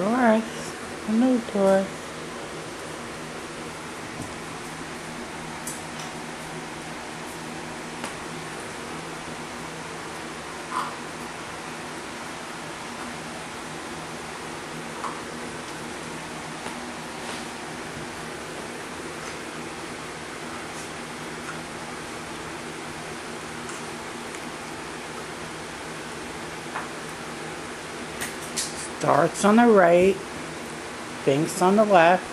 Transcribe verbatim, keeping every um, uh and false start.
Darth. Hello, Darth. Darth's on the right, binks on the left.